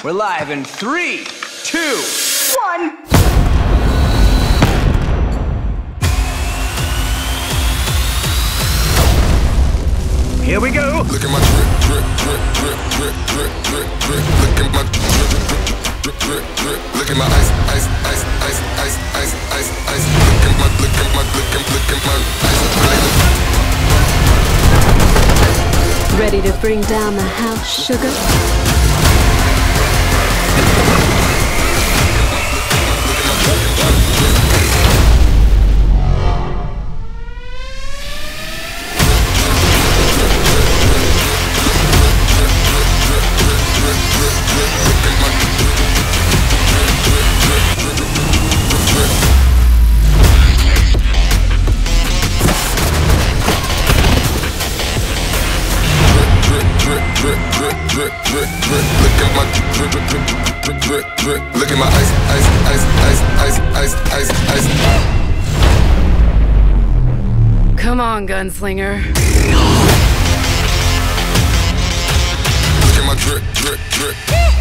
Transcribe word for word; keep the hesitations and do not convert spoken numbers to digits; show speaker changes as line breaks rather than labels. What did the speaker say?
We're live in three, two, one. Here we go.
Look at my drip, drip, drip, drip, drip, drip, drip, drip. Look at my drip, drip, drip, drip, drip. Look at my ice, ice, ice, ice, ice, ice, ice, ice. Look at my, look at my, look at, look at my ice.
Ready to bring down the house, sugar? Look at my ice, ice, ice, ice, ice, ice, ice, ice. Come on, gunslinger.
Look at my drip, drip, drip.